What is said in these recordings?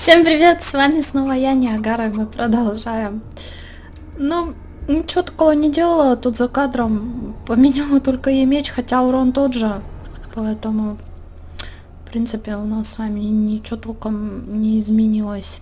Всем привет, с вами снова я, Ниагара, и мы продолжаем. Ну, ничего такого не делала тут за кадром, поменяла только ей меч, хотя урон тот же, поэтому, в принципе, у нас с вами ничего толком не изменилось.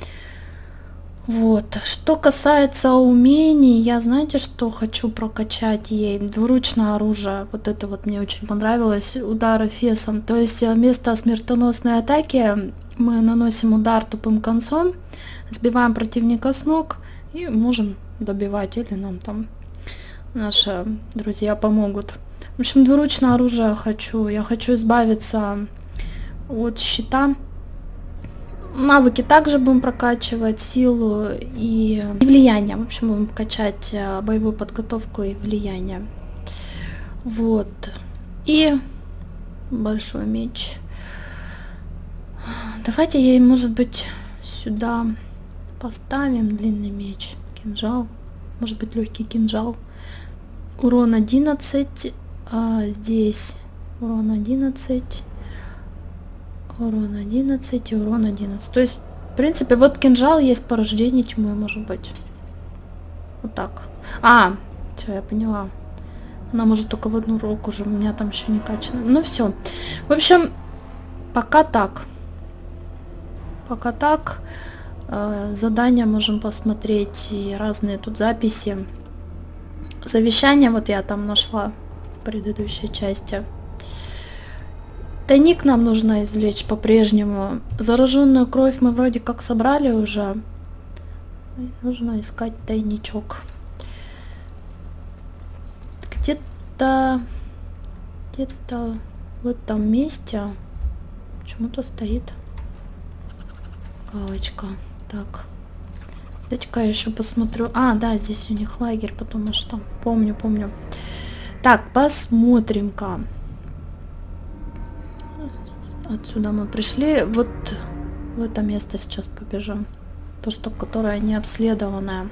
Вот, что касается умений, я, знаете, что хочу прокачать ей? Двуручное оружие, вот это вот мне очень понравилось, удар эфесом, то есть вместо смертоносной атаки мы наносим удар тупым концом, сбиваем противника с ног и можем добивать, или нам там наши друзья помогут. В общем, двуручное оружие хочу, я хочу избавиться от щита. Навыки также будем прокачивать, силу и влияние. В общем, будем качать боевую подготовку и влияние. Вот. И большой меч. Давайте ей, может быть, сюда поставим длинный меч. Кинжал. Может быть, легкий кинжал. Урон 11. Здесь урон 11. Урон 11 и урон 11. То есть, в принципе, вот кинжал есть порождение тьмы, может быть. Вот так. Все, я поняла. Она может только в одну руку уже. У меня там еще не качано. Ну все. В общем, пока так. Пока так. Задания можем посмотреть. И разные тут записи. Завещание вот я там нашла в предыдущей части. Тайник нам нужно извлечь по-прежнему. Зараженную кровь мы вроде как собрали уже. Нужно искать тайничок. Где-то в этом месте почему-то стоит галочка. Так. Дайте-ка я еще посмотрю. Да, здесь у них лагерь, потому что помню. Так, посмотрим-ка. Отсюда мы пришли. Вот в это место сейчас побежим. То, что которое не обследованное.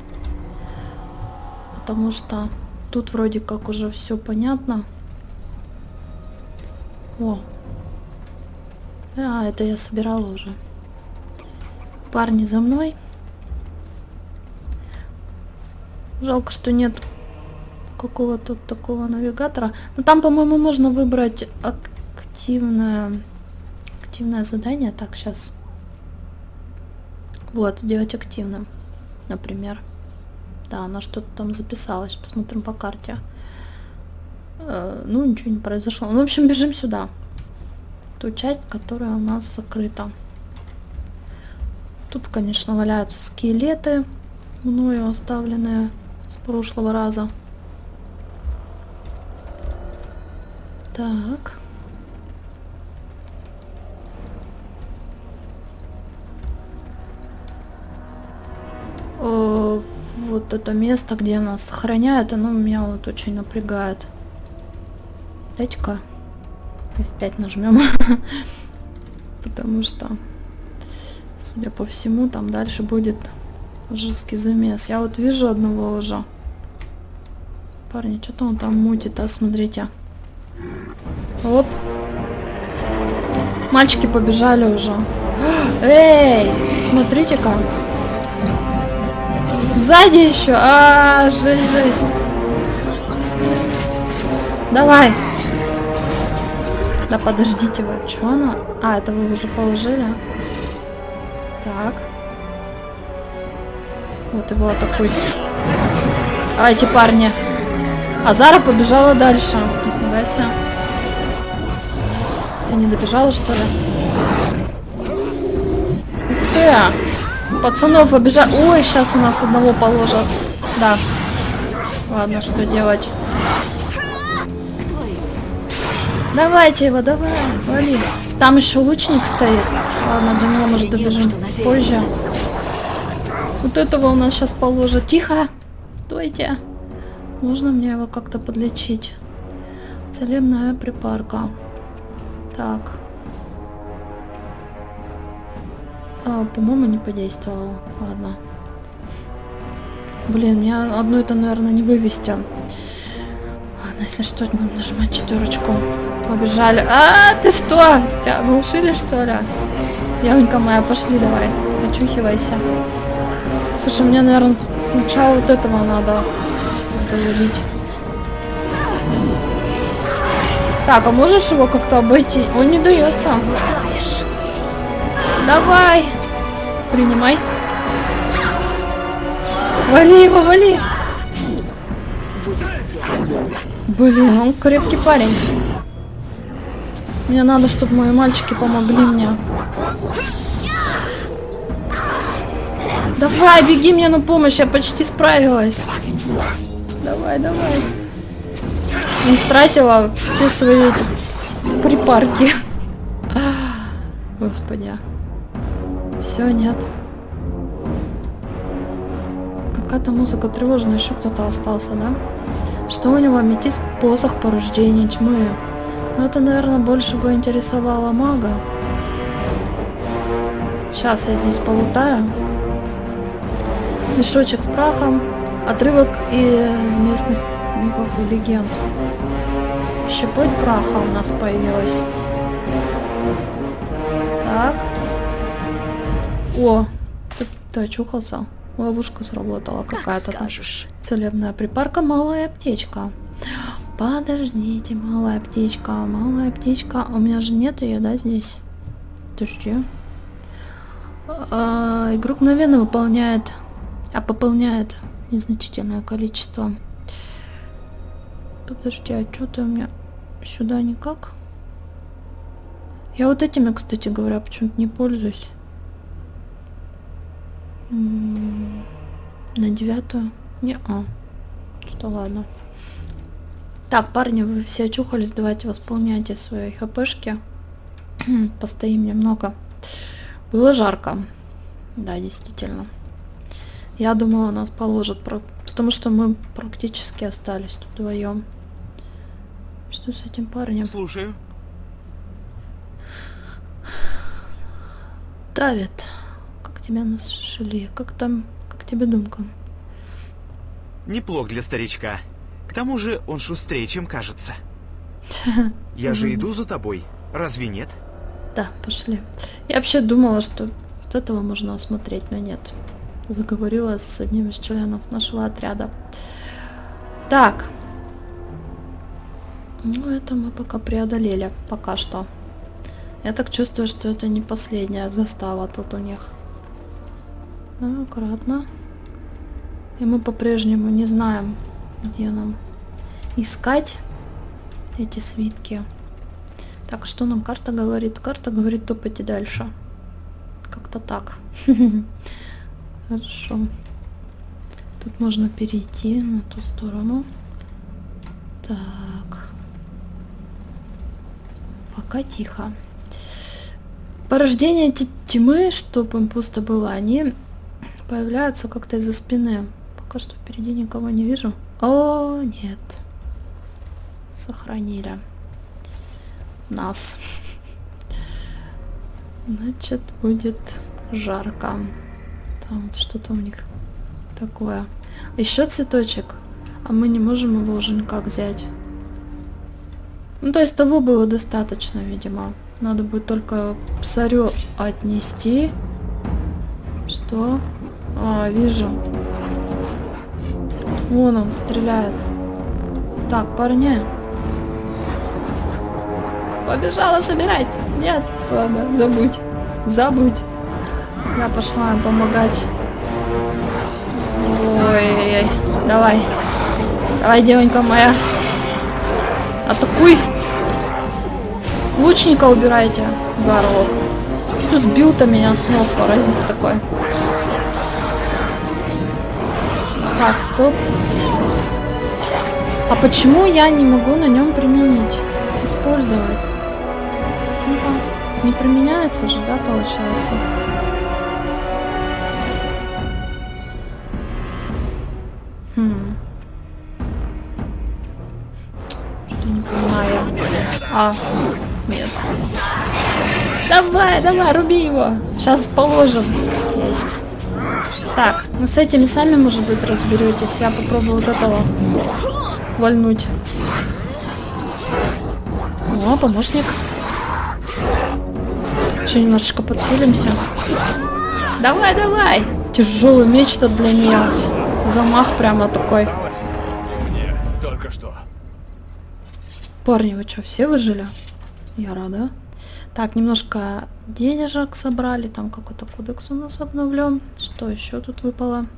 Потому что тут вроде как уже все понятно. О. Это я собирала уже. Парни за мной. Жалко, что нет какого-то такого навигатора. Но там, по-моему, можно выбрать активное задание. Так, сейчас. Вот, сделать активным, например. Да, она что-то там записалась. Посмотрим по карте. Ну, ничего не произошло. Ну, в общем, бежим сюда. Ту часть, которая у нас закрыта. Тут, конечно, валяются скелеты, мною оставленные с прошлого раза. Так. Вот это место, где нас сохраняют, оно меня вот очень напрягает. Дайте-ка F5 нажмем. Потому что, судя по всему, там дальше будет жесткий замес. Я вот вижу одного уже. Парни, что-то он там мутит, смотрите. Оп. Мальчики побежали уже. Эй, смотрите-ка. Сзади еще. Жесть. Давай. Да подождите вы. Что она? Это вы уже положили? Так. Вот его атакует. Давайте, парни. Зара побежала дальше. Нифига себе. Ты не добежала, что ли? Ух ты! Пацанов обижают. Ой, сейчас у нас одного положат. Да. Ладно, что делать? Давайте его, давай. Вали. Там еще лучник стоит. Ладно, до него, может, добежим позже. Вот этого у нас сейчас положат. Тихо! Стойте! Можно мне его как-то подлечить? Целебная припарка. Так. По-моему, не подействовало. Ладно. Блин, мне одну это, наверное, не вывести. Ладно, если что, будем нажимать 4. Побежали. Ты что? Тебя оглушили, что ли? Девонька моя, пошли давай. Очухивайся. Слушай, мне, наверное, сначала вот этого надо завалить. Так, а можешь его как-то обойти? Он не дается. Давай. Принимай. Вали его, вали. Блин, он крепкий парень. Мне надо, чтобы мои мальчики помогли мне. Давай, беги мне на помощь, я почти справилась. Давай, давай. Не истратила все свои эти припарки. Господи. Все, нет. Какая-то музыка тревожная, еще кто-то остался, да? Что у него? Аметист, посох порождения тьмы. Ну, это, наверное, больше бы интересовало мага. Сейчас я здесь полутаю. Мешочек с прахом. Отрывок из местных мифов и легенд. Щепоть праха у нас появилась. Так. О, ты очухался? Ловушка сработала какая-то там. Целебная припарка, малая аптечка. Подождите, малая аптечка, малая аптечка. У меня же нет ее, да, здесь? Подожди. Игрок мгновенно выполняет, пополняет незначительное количество. Подожди, а что ты у меня сюда никак? Я вот этими, кстати говоря, почему-то не пользуюсь. На 9-ю? Не-а. Что, ладно. Так, парни, вы все очухались. Давайте восполняйте свои хпшки. Постоим немного. Было жарко. Да, действительно. Я думала, нас положат, потому что мы практически остались тут вдвоем. Что с этим парнем? Слушаю. Давид, как тебя нашли? Как там, как тебе думка? Неплох для старичка. К тому же он шустрее, чем кажется. Я же иду за тобой. Разве нет? Да, пошли. Я вообще думала, что вот этого можно осмотреть, но нет. Заговорила с одним из членов нашего отряда. Так. Ну, это мы пока преодолели. Пока что. Я так чувствую, что это не последняя застава тут у них. Аккуратно. И мы по-прежнему не знаем, где нам искать эти свитки. Так, что нам карта говорит? Карта говорит топайте дальше. Как-то так. Хорошо. Тут можно перейти на ту сторону. Так. Пока тихо. Порождение тьмы, чтобы им пусто было, они появляются как-то из-за спины. Пока что впереди никого не вижу. О, нет. Сохранили нас. Значит, будет жарко. Там вот что-то у них такое. Еще цветочек. А мы не можем его уже никак взять. Ну, то есть того было достаточно, видимо. Надо будет только псарю отнести. Что? А, вижу. Вон он стреляет. Так, парни. Побежала собирать. Нет, ладно, забудь. Забудь. Я пошла им помогать. Ой-ой-ой. Давай. Давай, девонька моя. Атакуй. Лучника убирайте, горлок. Что сбил-то меня с ног, паразит такой. Так, стоп. А почему я не могу на нем применить? Использовать? Ну-ка. Не применяется же, да, получается? Что не понимаю. А, нет. Давай, давай, руби его. Сейчас положим. Есть. Так, ну с этими сами, может быть, разберетесь. Я попробую вот этого вальнуть. О, помощник. Еще немножечко подхилимся. Давай, давай! Тяжелый меч-то для нее. Замах прямо такой. Мне только что. Парни, вы что, все выжили? Я рада. Так, немножко денежек собрали. Там какой-то кодекс у нас обновлен. Что еще тут выпало?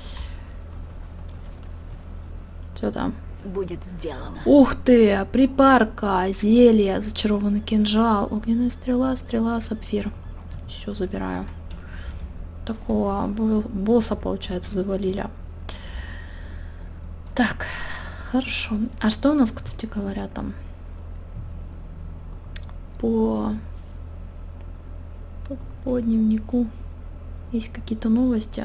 Что там? Будет сделано. Ух ты! Припарка, зелье, зачарованный кинжал, огненная стрела, стрела, сапфир. Все забираю. Такого босса, получается, завалили. Так, хорошо. А что у нас, кстати говоря, там? По дневнику есть какие-то новости?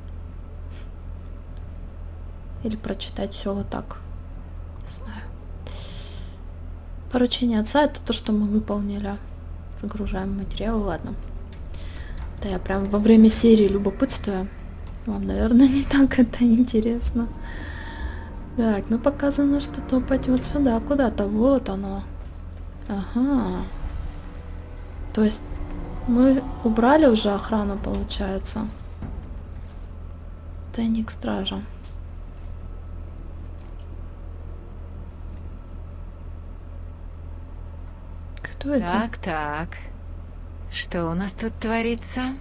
Или прочитать все вот так? Не знаю. Поручение отца — это то, что мы выполнили. Загружаем материалы, ладно. Да, я прям во время серии любопытствую. Вам, наверное, не так это интересно. Так, ну показано, что топать вот сюда, куда-то. Вот оно. Ага. То есть мы убрали уже охрану, получается. Тайник стража. Кто это? Так, так. Что у нас тут творится?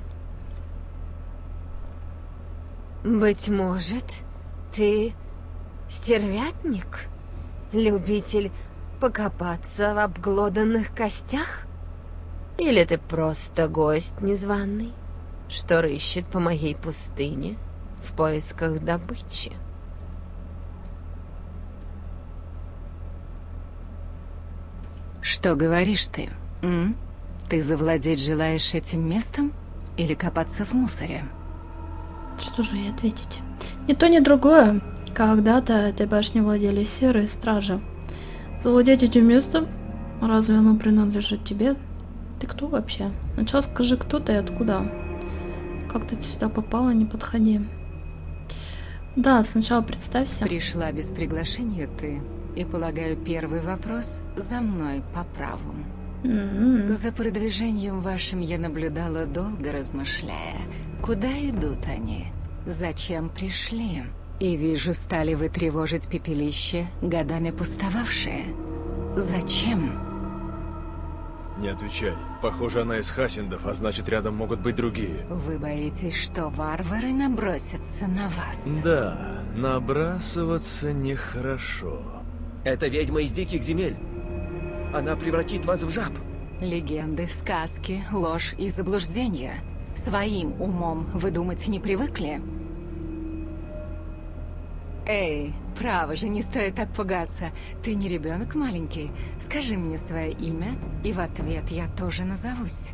Быть может, ты стервятник? Любитель покопаться в обглоданных костях? Или ты просто гость незваный, что рыщет по моей пустыне в поисках добычи? Что говоришь ты? Ты завладеть желаешь этим местом или копаться в мусоре? Что же ей ответить? Ни то, ни другое. Когда-то этой башней владели серые стражи. Завладеть этим местом? Разве оно принадлежит тебе? Ты кто вообще? Сначала скажи, кто ты и откуда. Как ты сюда попала, не подходи. Да, сначала представься. Пришла без приглашения ты. И, полагаю, первый вопрос за мной по праву. За продвижением вашим я наблюдала долго, размышляя, куда идут они, зачем пришли. И вижу, стали вы тревожить пепелище, годами пустовавшее. Зачем? Не отвечай. Похоже, она из Хасендов, а значит, рядом могут быть другие. Вы боитесь, что варвары набросятся на вас? Да, набрасываться нехорошо. Это ведьма из диких земель. Она превратит вас в жаб. Легенды, сказки, ложь и заблуждения. Своим умом вы думать не привыкли? Эй, право же, не стоит так пугаться. Ты не ребенок маленький. Скажи мне свое имя, и в ответ я тоже назовусь.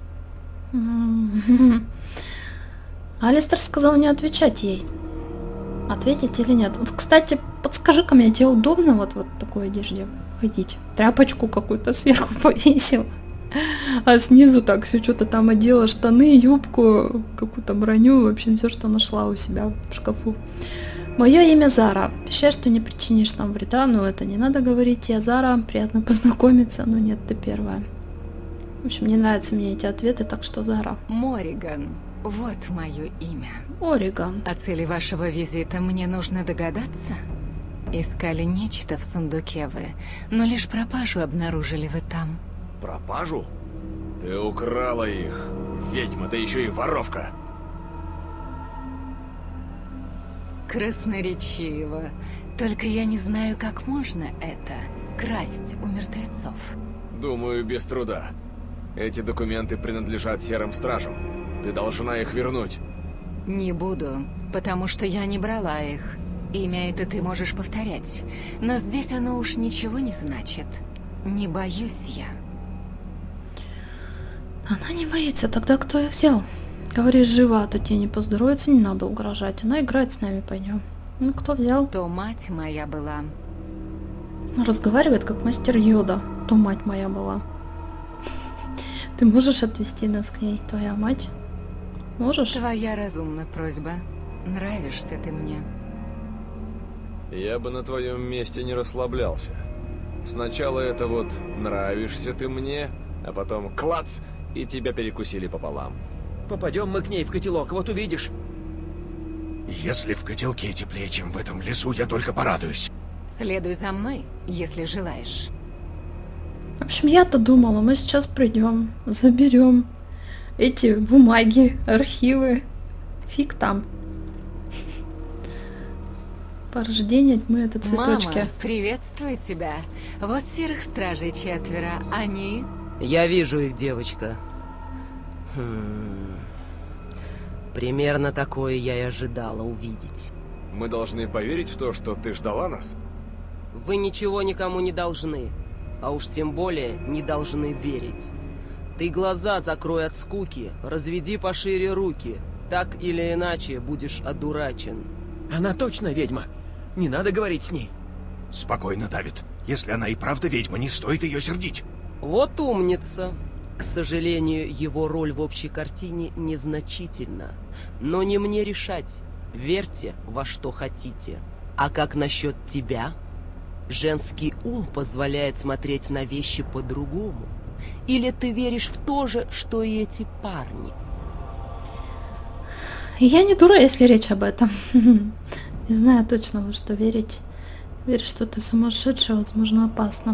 Алистер сказал не отвечать ей. Ответить или нет? Вот, кстати, подскажи-ка мне, тебе удобно вот в такой одежде ходить? Тряпочку какую-то сверху повесила, а снизу так все что-то там одела, штаны, юбку, какую-то броню, в общем, все, что нашла у себя в шкафу. Мое имя Зара. Обещаю, что не причинишь нам вреда, но это не надо говорить. Я Зара, приятно познакомиться, но нет, ты первая. В общем, не нравятся мне эти ответы, так что Зара. Мориган. Вот мое имя. Ориган. О цели вашего визита мне нужно догадаться. Искали нечто в сундуке вы, но лишь пропажу обнаружили вы там. Пропажу? Ты украла их. Ведьма, ты еще и воровка. Красноречиво. Только я не знаю, как можно это красть у мертвецов. Думаю, без труда. Эти документы принадлежат серым стражам. Ты должна их вернуть. Не буду, потому что я не брала их. Имя это ты можешь повторять, но здесь оно уж ничего не значит. Не боюсь я. Она не боится, тогда кто их взял? Говоришь, жива, а то тебе не поздоровится, не надо угрожать. Она играет с нами, пойдем. Ну, кто взял? То мать моя была. Разговаривает, как мастер Йода. То мать моя была. Ты можешь отвезти нас к ней, твоя мать? Можешь? Твоя разумная просьба. Нравишься ты мне. Я бы на твоем месте не расслаблялся. Сначала это вот «нравишься ты мне», а потом клац, и тебя перекусили пополам. Попадем мы к ней в котелок, вот увидишь. Если в котелке теплее, чем в этом лесу, я только порадуюсь. Следуй за мной, если желаешь. В общем, я-то думала, мы сейчас придем, заберем эти бумаги, архивы. Фиг там. Порождение тьмы — это цветочки. Мама, приветствую тебя. Вот серых стражей 4, они... Я вижу их, девочка. Примерно такое я и ожидала увидеть. Мы должны поверить в то, что ты ждала нас? Вы ничего никому не должны, а уж тем более не должны верить. Ты глаза закрой от скуки, разведи пошире руки. Так или иначе будешь одурачен. Она точно ведьма. Не надо говорить с ней. Спокойно, Давид. Если она и правда ведьма, не стоит ее сердить. Вот умница. К сожалению, его роль в общей картине незначительна. Но не мне решать. Верьте во что хотите. А как насчет тебя? Женский ум позволяет смотреть на вещи по-другому. Или ты веришь в то же, что и эти парни? Я не дура, если речь об этом. Не знаю точно, во что верить. Верить, что ты сумасшедшая, возможно, опасно.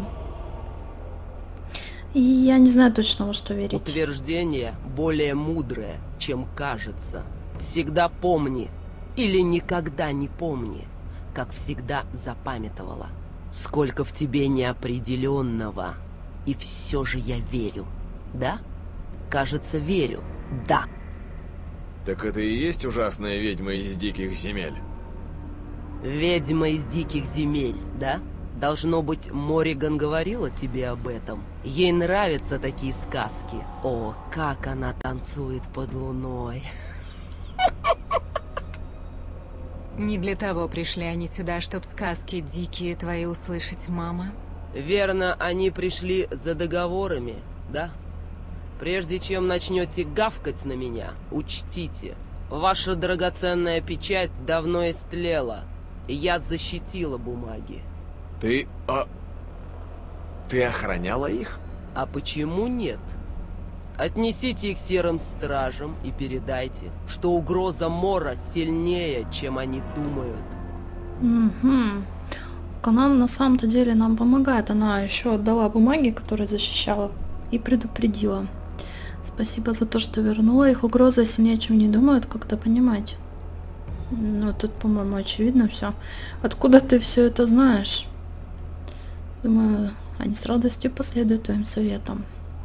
И я не знаю точно, во что верить. Утверждение более мудрое, чем кажется. Всегда помни, или никогда не помни, как всегда запамятовала. Сколько в тебе неопределенного. И все же я верю. Да? Кажется, верю. Да. Так это и есть ужасная ведьма из диких земель? Ведьма из диких земель, да? Должно быть, Мориган говорила тебе об этом. Ей нравятся такие сказки. О, как она танцует под луной. Не для того пришли они сюда, чтоб сказки дикие твои услышать, мама. Верно, они пришли за договорами, да? Прежде чем начнете гавкать на меня, учтите, ваша драгоценная печать давно истлела, и я защитила бумаги. Ты охраняла их? А почему нет? Отнесите их серым стражам и передайте, что угроза Мора сильнее, чем они думают. Угу. Она на самом-то деле нам помогает. Она еще отдала бумаги, которые защищала, и предупредила. Спасибо за то, что вернула. Их угроза сильнее, чем не думают, как-то понимать. Ну, тут, по-моему, очевидно все. Откуда ты все это знаешь? Думаю, они с радостью последуют твоим советам.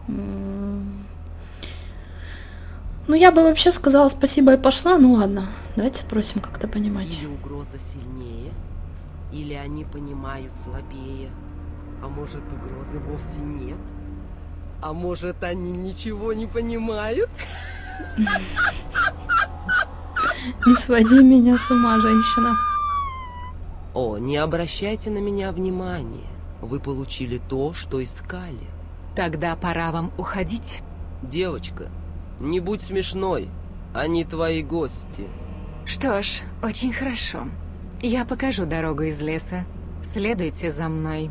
Ну, я бы вообще сказала спасибо и пошла. Ну ладно, давайте спросим, как-то понимать. Или угроза сильнее, или они понимают слабее. А может, угрозы вовсе нет? А может, они ничего не понимают? Не своди меня с ума, женщина. О, не обращайте на меня внимания. Вы получили то, что искали. Тогда пора вам уходить. Девочка, не будь смешной. Они твои гости. Что ж, очень хорошо. Я покажу дорогу из леса. Следуйте за мной.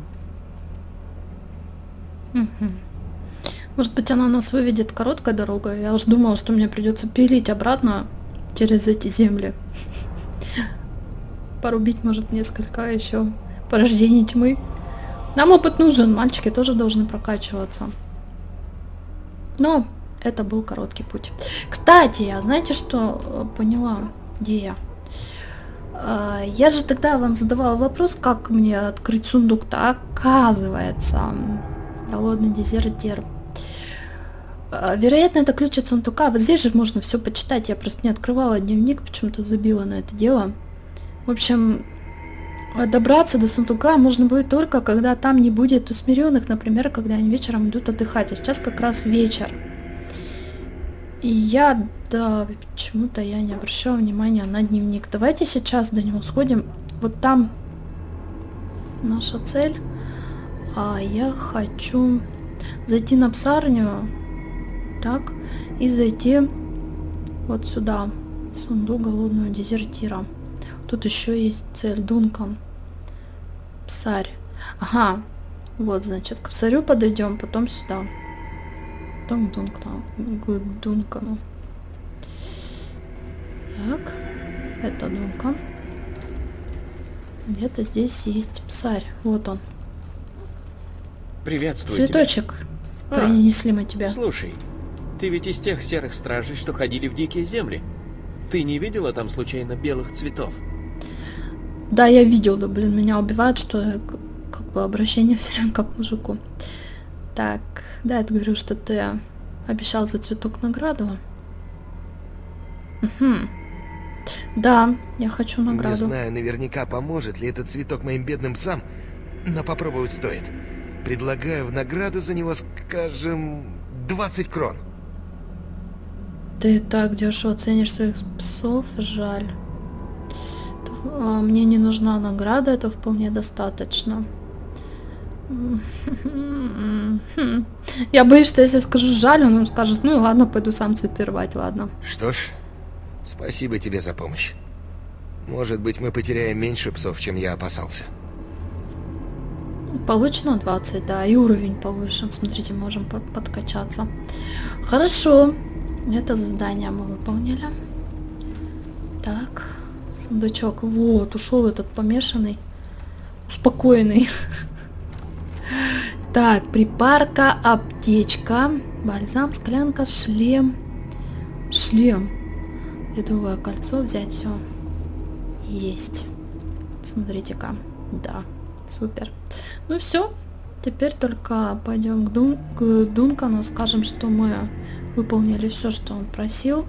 Может быть, она нас выведет короткой дорогой. Я уж думала, что мне придется пилить обратно через эти земли. Порубить, может, несколько еще порождений тьмы. Нам опыт нужен, мальчики тоже должны прокачиваться. Но это был короткий путь. Кстати, я знаете, что поняла? Где я? Я же тогда вам задавала вопрос, как мне открыть сундук-то. Оказывается, голодный дезертир. Вероятно, это ключ от сундука. Вот здесь же можно все почитать. Я просто не открывала дневник, почему-то забила на это дело. В общем, добраться до сундука можно будет только, когда там не будет усмиренных, например, когда они вечером идут отдыхать. А сейчас как раз вечер. И я, да, почему-то я не обращала внимания на дневник. Давайте сейчас до него сходим. Вот там наша цель. А я хочу зайти на псарню. Так, и зайти вот сюда. Сундук голодного дезертира. Тут еще есть цель. Дункан. Псарь. Ага. Вот, значит, к псарю подойдем, потом сюда. потом к Дункану. Так, это Дункан. Где-то здесь есть псарь. Вот он. Приветствую Цветочек. Принесли мы тебя. Слушай, ты ведь из тех серых стражей, что ходили в дикие земли. Ты не видела там случайно белых цветов? Да, я видел, да, блин, меня убивают, что как бы обращение все время как к мужику. Так, да, я говорю, что ты обещал за цветок награду. Угу. Да, я хочу награду. Не знаю наверняка, поможет ли этот цветок моим бедным псам, но попробовать стоит. Предлагаю в награду за него, скажем, 20 крон. Ты так дешево ценишь своих псов, жаль. Мне не нужна награда, это вполне достаточно. Я боюсь, что если я скажу жаль, он скажет, ну ладно, пойду сам цветы рвать, ладно. Что ж, спасибо тебе за помощь. Может быть, мы потеряем меньше псов, чем я опасался. Получено 20, да, и уровень повыше. Смотрите, можем подкачаться. Хорошо. Это задание мы выполнили. Так, сундучок. Вот, ушел этот помешанный. Успокоенный. Так, припарка, аптечка, бальзам, склянка, шлем. Шлем. Ледовое кольцо, взять все. Есть. Смотрите-ка. Да, супер. Ну все. Теперь только пойдем к Дункану, скажем, что мы выполнили все, что он просил.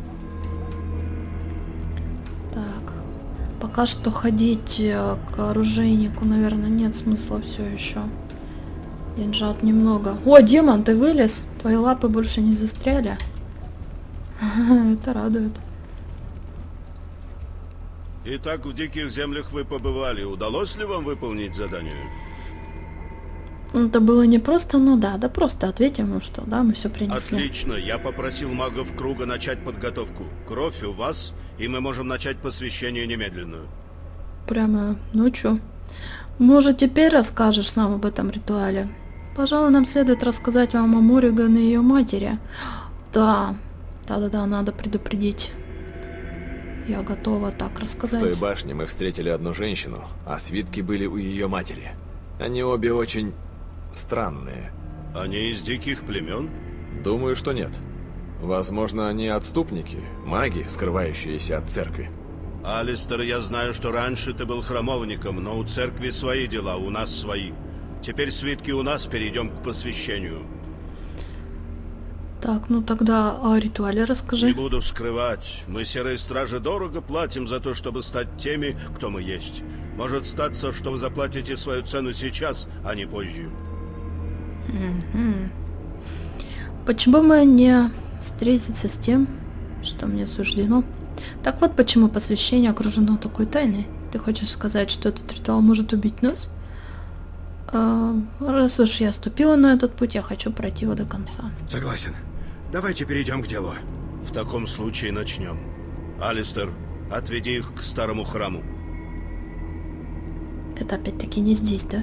Так. Пока что ходить к оружейнику, наверное, нет смысла все еще. Деньжат немного. О, демон, ты вылез? Твои лапы больше не застряли? Это радует. Итак, в диких землях вы побывали. Удалось ли вам выполнить задание? Это было не просто, ну да, просто ответим ему, что да, мы все принесли. Отлично, я попросил магов круга начать подготовку. Кровь у вас, и мы можем начать посвящение немедленно. Прямо, ну чё? Может, теперь расскажешь нам об этом ритуале? Пожалуй, нам следует рассказать вам о Морриган и ее матери. Да, надо предупредить. Я готова так рассказать. В той башне мы встретили одну женщину, а свитки были у ее матери. Они обе очень странные. Они из диких племен? Думаю, что нет. Возможно, они отступники, маги, скрывающиеся от церкви. Алистер, я знаю, что раньше ты был храмовником, но у церкви свои дела, у нас свои. Теперь свитки у нас, перейдем к посвящению. Так, ну тогда о ритуале расскажи. Не буду скрывать. Мы, серые стражи, дорого платим за то, чтобы стать теми, кто мы есть. Может статься, что вы заплатите свою цену сейчас, а не позже. Почему бы не встретиться с тем, что мне суждено? Так вот, почему посвящение окружено такой тайной? Ты хочешь сказать, что этот ритуал может убить нас? Раз уж я ступила на этот путь, я хочу пройти его до конца. Согласен. Давайте перейдем к делу. В таком случае начнем. Алистер, отведи их к старому храму. Это опять-таки не здесь, да?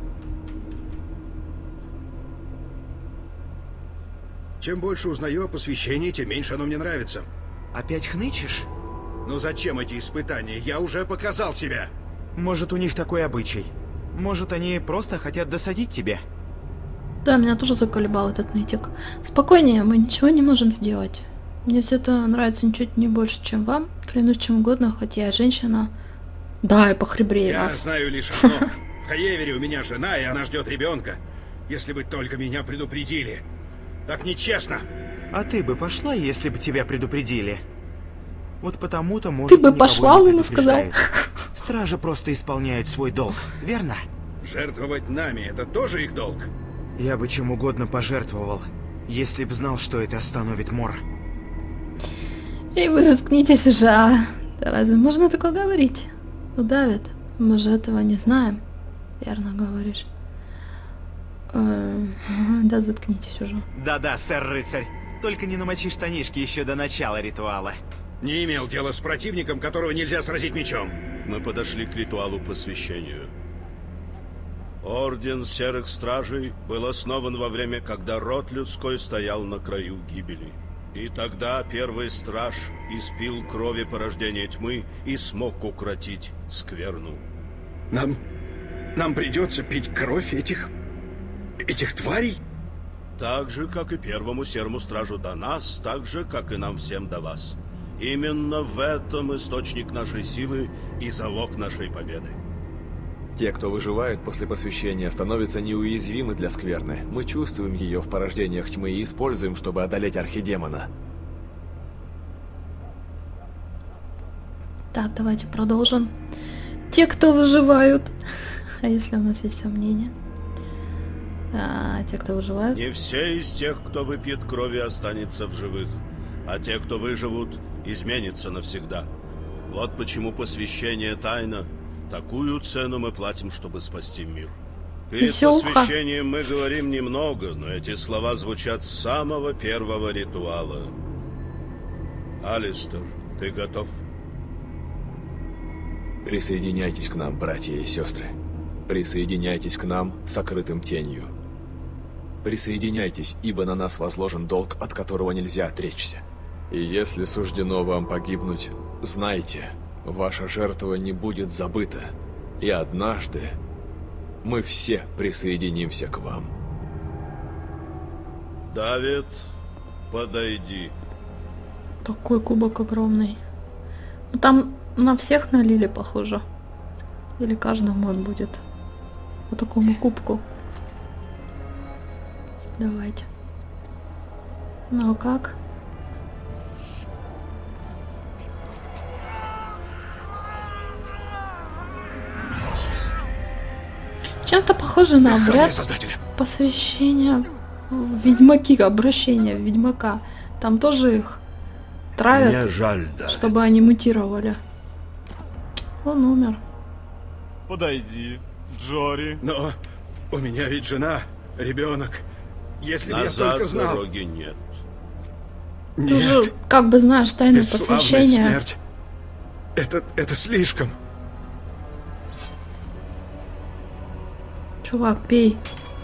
Чем больше узнаю о посвящении, тем меньше оно мне нравится. Опять хнычешь? Ну зачем эти испытания? Я уже показал себя. Может, у них такой обычай. Может, они просто хотят досадить тебе. Да, меня тоже заколебал этот нытик. Спокойнее, мы ничего не можем сделать. Мне все это нравится ничуть не больше, чем вам. Клянусь чем угодно, хоть я женщина. Да, и похребрее вас. Я знаю лишь одно. В Хаевере у меня жена, и она ждет ребенка. Если бы только меня предупредили. Так нечестно. А ты бы пошла, если бы тебя предупредили? Вот потому-то, может, ты бы пошла, он ему сказал. Стражи просто исполняют свой долг, верно? Жертвовать нами — это тоже их долг. Я бы чем угодно пожертвовал, если б знал, что это остановит Мор. И вы заткнитесь уже, а? Да разве можно такое говорить? Ну, Давид, мы же этого не знаем. Верно говоришь. Да, заткнитесь уже. Да-да, сэр-рыцарь. Только не намочи штанишки еще до начала ритуала. Не имел дела с противником, которого нельзя сразить мечом. Мы подошли к ритуалу посвящению. Орден Серых Стражей был основан во время, когда род людской стоял на краю гибели. И тогда первый страж испил крови порождения тьмы и смог укротить скверну. Нам придется пить кровь этих тварей? Так же, как и первому серому стражу до нас, так же, как и нам всем до вас. Именно в этом источник нашей силы и залог нашей победы. Те, кто выживает после посвящения, становятся неуязвимы для скверны. Мы чувствуем ее в порождениях тьмы и используем, чтобы одолеть архидемона. Так, давайте продолжим. Те, кто выживают. А если у нас есть сомнения? Те, кто выживают? Не все из тех, кто выпьет крови, останется в живых. А те, кто выживут, изменятся навсегда. Вот почему посвящение тайна. Такую цену мы платим, чтобы спасти мир. Перед посвящением мы говорим немного, но эти слова звучат с самого первого ритуала. Алистер, ты готов? Присоединяйтесь к нам, братья и сестры. Присоединяйтесь к нам, сокрытым тенью. Присоединяйтесь, ибо на нас возложен долг, от которого нельзя отречься. И если суждено вам погибнуть, знайте, ваша жертва не будет забыта, и однажды мы все присоединимся к вам. Давид, подойди. Такой кубок огромный. Ну, там на всех налили, похоже. Или каждому он будет по такому кубку. Давайте. Ну а как? Чем-то похоже на обряд посвящения в Ведьмаки, обращение в Ведьмака. Там тоже их травят, мне жаль, да, чтобы они мутировали. Он умер. Подойди, Джори. Но у меня ведь жена, ребенок. Если бы я назад только знал... дороги нет. Ты уже как бы знаешь тайну посвящения. Смерть. Это слишком. Чувак, пей.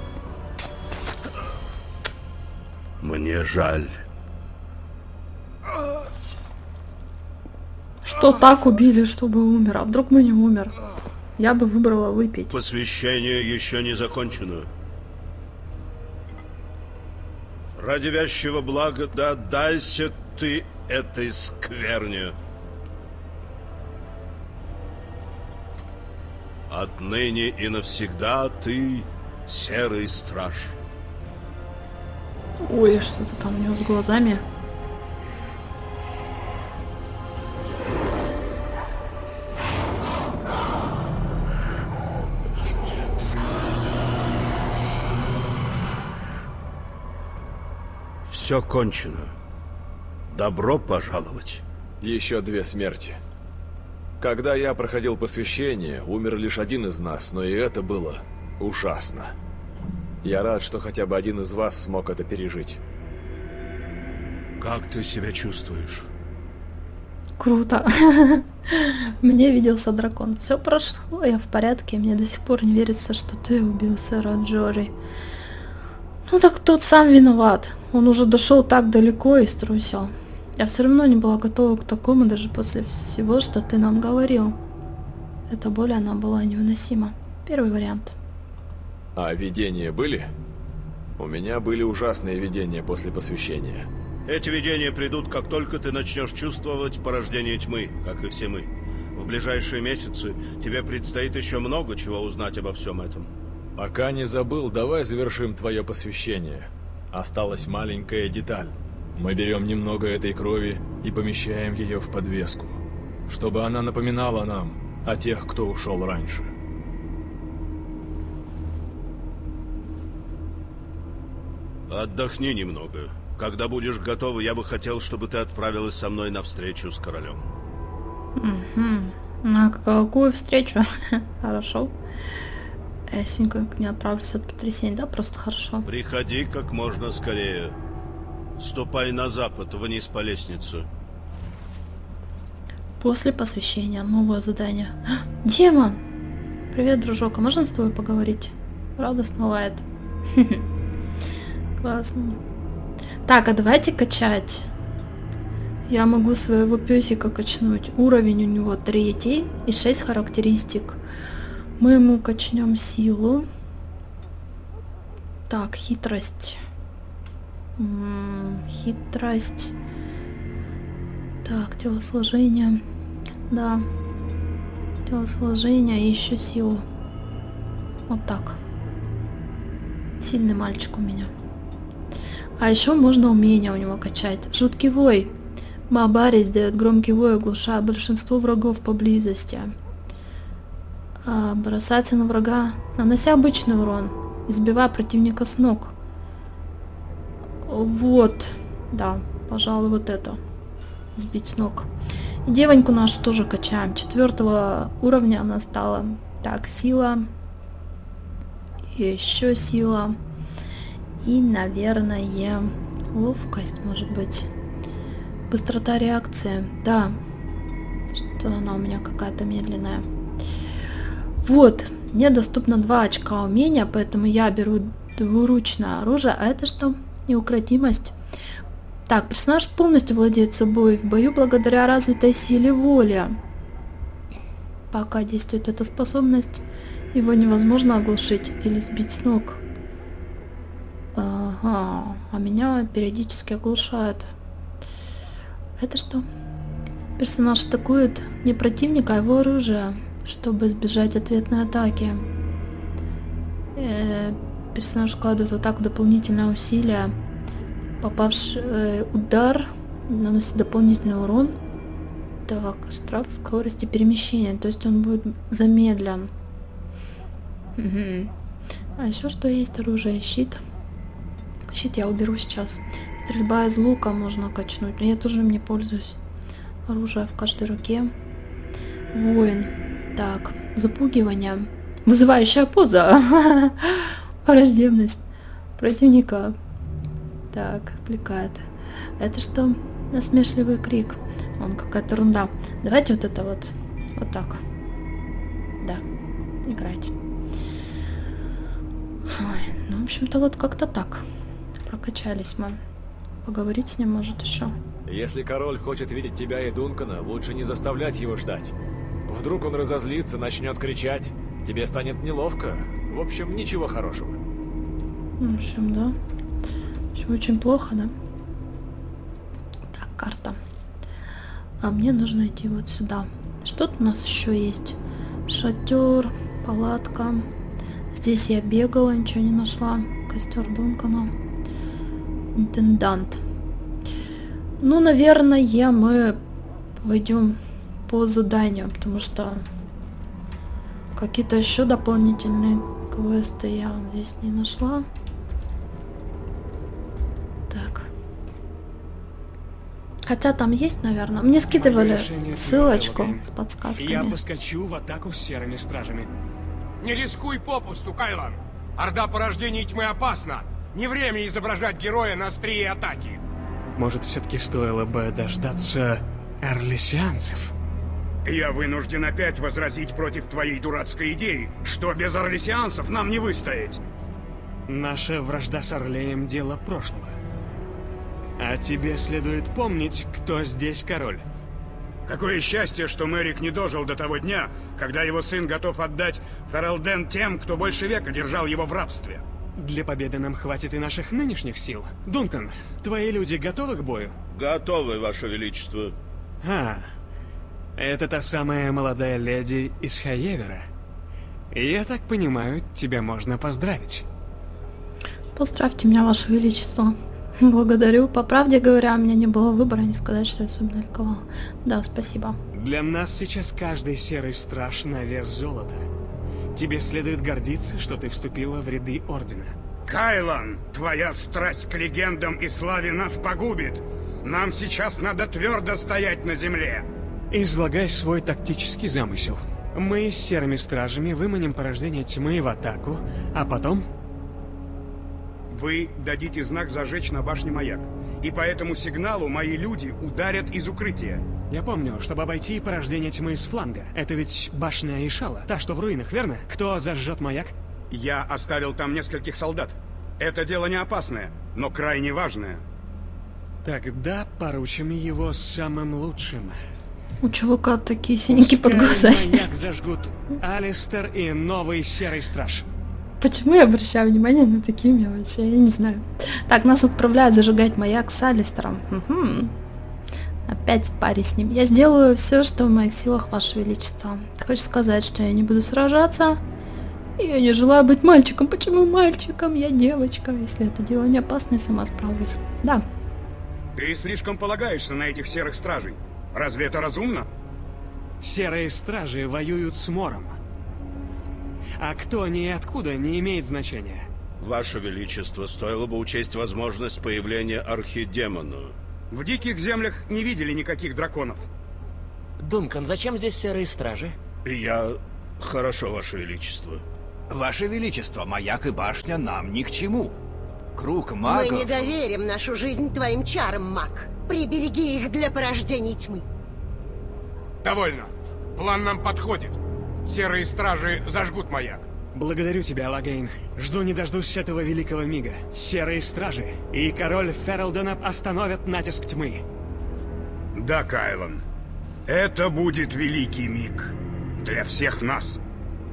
Мне жаль. Что так убили, чтобы умер? А вдруг бы не умер? Я бы выбрала выпить. Посвящение еще не закончено. Ради вящего блага да отдайся ты этой скверне. Отныне и навсегда ты серый страж. Ой, что-то там у него с глазами. Все кончено. Добро пожаловать. Еще 2 смерти. Когда я проходил посвящение, умер лишь один из нас, но и это было ужасно. Я рад, что хотя бы один из вас смог это пережить. Как ты себя чувствуешь? Круто. Мне виделся дракон. Все прошло, я в порядке. Мне до сих пор не верится, что ты убил сэра Джори. Ну так тот сам виноват. Он уже дошел так далеко и струсил. Я все равно не была готова к такому, даже после всего, что ты нам говорил. Эта боль, она была невыносима. Первый вариант. А видения были? У меня были ужасные видения после посвящения. Эти видения придут, как только ты начнешь чувствовать порождение тьмы, как и все мы. В ближайшие месяцы тебе предстоит еще много чего узнать обо всем этом. Пока не забыл, давай завершим твое посвящение. Осталась маленькая деталь. Мы берем немного этой крови и помещаем ее в подвеску, чтобы она напоминала нам о тех, кто ушел раньше. Отдохни немного. Когда будешь готова, я бы хотел, чтобы ты отправилась со мной на встречу с королем. На какую встречу? Хорошо. Я сегодня не отправлюсь от потрясения, да? Просто хорошо. Приходи как можно скорее. Ступай на запад, вниз по лестнице. После посвящения новое задание. Демон! Привет, дружок, а можно с тобой поговорить? Радостно лает. Классно. Так, а давайте качать. Я могу своего песика качнуть. Уровень у него 3 и 6 характеристик. Мы ему качнем силу. Так, хитрость. Хитрость. Так, телосложение. Да. Телосложение и еще силу. Вот так. Сильный мальчик у меня. А еще можно умение у него качать. Жуткий вой. Маабари издает громкий вой, оглушая большинство врагов поблизости. Бросается на врага, нанося обычный урон, избивая противника с ног. Вот. Да, пожалуй, вот это. Сбить с ног. И девоньку нашу тоже качаем. 4 уровня она стала. Так, сила. Еще сила. И, наверное, ловкость, может быть. Быстрота реакции. Да. Что-то она у меня какая-то медленная. Вот. Мне доступно 2 очка умения, поэтому я беру двуручное оружие. А это что? Неукротимость. Так, персонаж полностью владеет собой в бою благодаря развитой силе воли. Пока действует эта способность, его невозможно оглушить или сбить с ног. Ага, а меня периодически оглушает. Это что? Персонаж атакует не противника, а его оружие, чтобы избежать ответной атаки. Персонаж вкладывает в атаку дополнительное усилие. Попавший удар наносит дополнительный урон. Так, штраф скорости перемещения, то есть он будет замедлен. А еще что есть? Оружие, щит. Щит я уберу сейчас. Стрельба из лука можно качнуть, но я тоже им не пользуюсь. Оружие в каждой руке. Воин. Так, запугивание. Вызывающая поза. Враждебность противника. Так, отвлекает. Это что? Насмешливый крик. Он какая-то ерунда. Давайте вот это вот. Вот так. Да. Играть. Ой, ну, в общем-то, вот как-то так. Прокачались мы. Поговорить с ним может еще. Если король хочет видеть тебя и Дункана, лучше не заставлять его ждать. Вдруг он разозлится, начнет кричать. Тебе станет неловко. В общем, ничего хорошего. В общем, да. Все очень плохо, да? Так, карта. А мне нужно идти вот сюда. Что-то у нас еще есть. Шатер, палатка. Здесь я бегала, ничего не нашла. Костер Дункана. Интендант. Ну, наверное, мы пойдем по заданию, потому что какие-то еще дополнительные квесты я здесь не нашла. Так. Хотя там есть, наверное. Мне скидывали ссылочку с подсказками. Я поскочу в атаку с серыми стражами. Не рискуй попусту, Кайлан. Орда порождений тьмы опасна. Не время изображать героя на острие атаки. Может, все-таки стоило бы дождаться орлесианцев? Я вынужден опять возразить против твоей дурацкой идеи, что без орлесианцев нам не выстоять. Наша вражда с Орлеем — дело прошлого. А тебе следует помнить, кто здесь король. Какое счастье, что Мэрик не дожил до того дня, когда его сын готов отдать Ферелден тем, кто больше века держал его в рабстве. Для победы нам хватит и наших нынешних сил. Дункан, твои люди готовы к бою? Готовы, Ваше Величество. Это та самая молодая леди из Хаевера. Я так понимаю, тебя можно поздравить. Поздравьте меня, Ваше Величество. Благодарю. По правде говоря, у меня не было выбора, не сказать, что я особенно ликовала. Да, спасибо. Для нас сейчас каждый серый страж на вес золота. Тебе следует гордиться, что ты вступила в ряды Ордена. Кайлан, твоя страсть к легендам и славе нас погубит. Нам сейчас надо твердо стоять на земле. Излагай свой тактический замысел. Мы с серыми стражами выманим порождение тьмы в атаку, а потом... Вы дадите знак зажечь на башне маяк. И по этому сигналу мои люди ударят из укрытия. Я помню, чтобы обойти порождение тьмы с фланга. Это ведь башня Ишала, та, что в руинах, верно? Кто зажжет маяк? Я оставил там нескольких солдат. Это дело не опасное, но крайне важное. Тогда поручим его самым лучшим. У чувака такие синяки под глазами. Маяк зажгут Алистер и новый Серый Страж. Почему я обращаю внимание на такие мелочи? Я не знаю. Так, нас отправляют зажигать маяк с Алистером. Угу. Опять в паре с ним. Я сделаю все, что в моих силах, Ваше Величество. Хочешь сказать, что я не буду сражаться? Я не желаю быть мальчиком. Почему мальчиком? Я девочка. Если это дело не опасно, я сама справлюсь. Да. Ты слишком полагаешься на этих серых стражей. Разве это разумно? Серые стражи воюют с Мором. А кто они и откуда, не имеет значения. Ваше Величество, стоило бы учесть возможность появления архидемона. В диких землях не видели никаких драконов. Дункан, зачем здесь серые стражи? Я... Хорошо, Ваше Величество. Ваше Величество, маяк и башня нам ни к чему. Круг магов... Мы не доверим нашу жизнь твоим чарам, маг. Прибереги их для порождений тьмы. Довольно. План нам подходит. Серые стражи зажгут маяк. Благодарю тебя, Лагейн. Жду не дождусь этого великого мига. Серые стражи и король Фералдена остановят натиск тьмы. Да, Кайлан. Это будет великий миг. Для всех нас.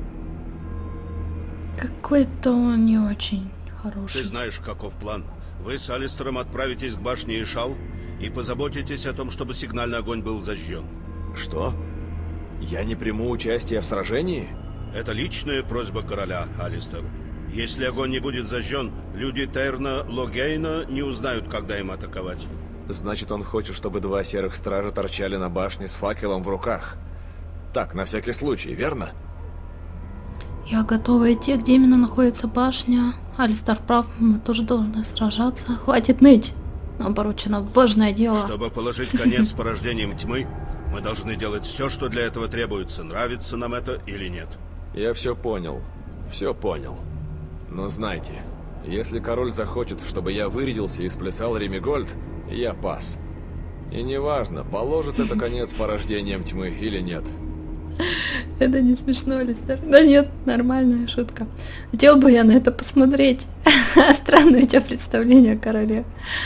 Какой-то он не очень хороший. Ты знаешь, каков план. Вы с Алистером отправитесь к башне Ишал и позаботитесь о том, чтобы сигнальный огонь был зажжен. Что? Я не приму участие в сражении? Это личная просьба короля, Алистер. Если огонь не будет зажжен, люди Терна Логейна не узнают, когда им атаковать. Значит, он хочет, чтобы 2 серых стража торчали на башне с факелом в руках. Так, на всякий случай, верно? Я готова идти, где именно находится башня. Алистер прав, мы тоже должны сражаться. Хватит ныть. Нам поручено важное дело. Чтобы положить конец порождениям тьмы, мы должны делать все, что для этого требуется, нравится нам это или нет. Я все понял. Все понял. Но знайте, если король захочет, чтобы я вырядился и сплясал Ремигольд, я пас. И неважно, положит это конец порождениям тьмы или нет. Это не смешно, Алистер. Да нет, нормальная шутка. Хотел бы я на это посмотреть. Странное у тебя представление о короле.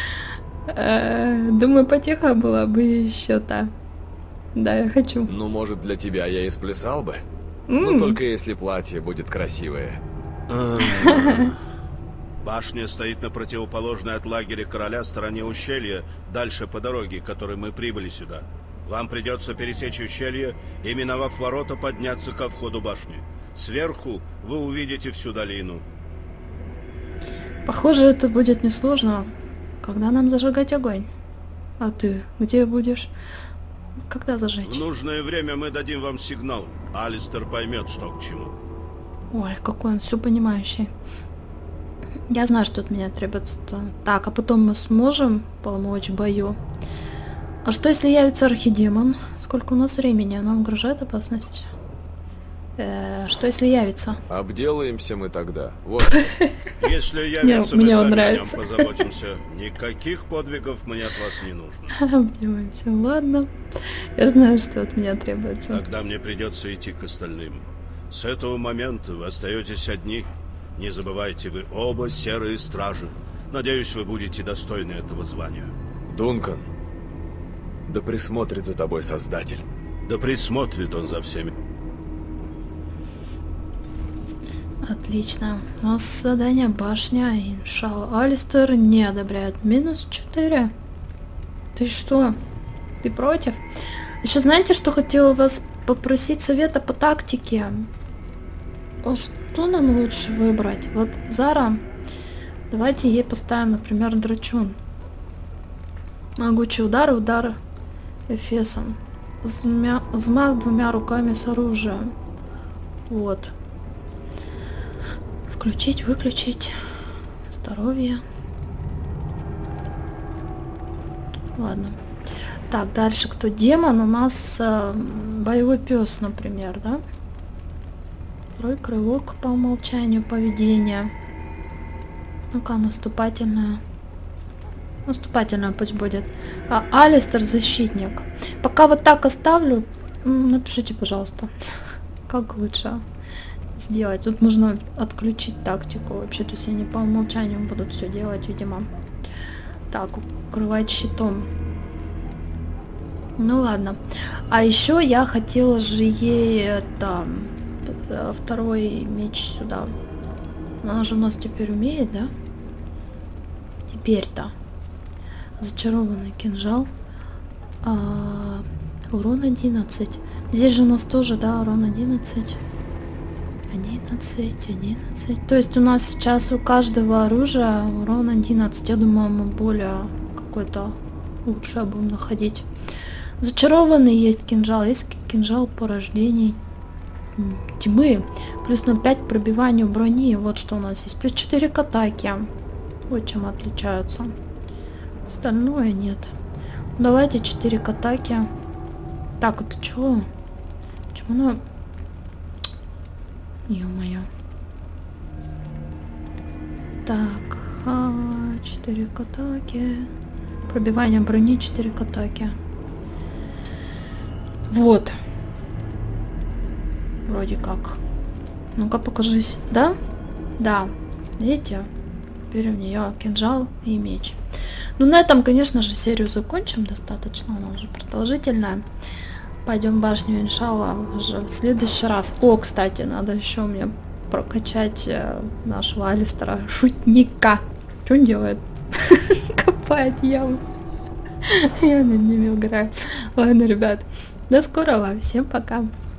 Думаю, потеха была бы еще та. Да, я хочу. Ну, может, для тебя я и сплясал бы? Но только если платье будет красивое. Башня стоит на противоположной от лагеря короля стороне ущелья, дальше по дороге, которой мы прибыли сюда. Вам придется пересечь ущелье и, миновав ворота, подняться ко входу башни. Сверху вы увидите всю долину. Похоже, это будет несложно. Когда нам зажигать огонь? А ты где будешь? Когда зажечь? В нужное время мы дадим вам сигнал. Алистер поймет, что к чему. Ой, какой он все понимающий. Я знаю, что от меня требуется. Так, а потом мы сможем помочь в бою. А что если явится архидемон? Сколько у нас времени? Нам угрожает опасность? Что если явится? Обделаемся мы тогда. Вот. Если явится, мы сами о нем позаботимся. Никаких подвигов мне от вас не нужно. Обделаемся, ладно. Я знаю, что от меня требуется. Тогда мне придется идти к остальным. С этого момента вы остаетесь одни. Не забывайте, вы оба серые стражи. Надеюсь, вы будете достойны этого звания. Дункан, да присмотрит за тобой Создатель. Да присмотрит он за всеми. Отлично. У нас задание башня Иншал. Алистер не одобряет. -4. Ты что? Ты против? Еще знаете, что хотела вас попросить совета по тактике? Что нам лучше выбрать? Вот Зара, давайте ей поставим, например, драчун. Могучий удар, удар эфесом. Взмах 2 руками с оружием. Вот. Включить, выключить. Здоровье. Ладно. Так, дальше кто? Демон. У нас боевой пес, например, да? Второй крылок по умолчанию поведения. Ну-ка, наступательная. Наступательная пусть будет. А Алистер защитник. Пока вот так оставлю. Напишите, пожалуйста, как лучше. сделать. Тут можно отключить тактику вообще, то есть они по умолчанию будут все делать, видимо. Так, укрывать щитом. Ну ладно. А еще я хотела же ей это второй меч сюда. Она же у нас теперь умеет, да? Теперь-то. Зачарованный кинжал. Урон 11. Здесь же у нас тоже, да, урон 11. 11. То есть у нас сейчас у каждого оружия урон 11. Я думаю, мы более какой-то лучше будем находить. Зачарованный есть кинжал порождений тьмы. Плюс 0,5 пробиванию брони. Вот что у нас есть. Плюс 4 к атаке. Вот чем отличаются. Остальное нет. Давайте 4 к атаке. Так, это что? Почему она... Ё-моё. Так, 4 к атаке. Пробивание брони 4 к атаке. Вот. Вроде как. Ну-ка, покажись. Да? Да. Видите? Теперь у нее кинжал и меч. Ну, на этом, конечно же, серию закончим. Достаточно, она уже продолжительная. Пойдем в башню, иншалла, уже в следующий раз. О, кстати, надо еще мне прокачать нашего Алистера, шутника. Что он делает? Копает яму. Я над ними угораю. Ладно, ребят, до скорого. Всем пока.